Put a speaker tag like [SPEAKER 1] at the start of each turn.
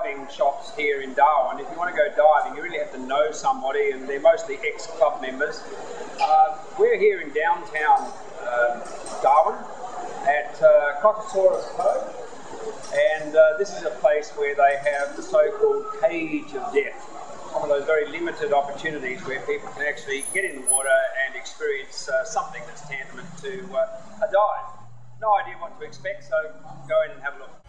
[SPEAKER 1] diving shops here in Darwin. If you want to go diving, you really have to know somebody, and they're mostly ex-club members. We're here in downtown Darwin at Crocosaurus Cove, and this is a place where they have the so-called cage of death. One of those very limited opportunities where people can actually get in the water and experience something that's tantamount to a dive. No idea what to expect, so go in and have a look.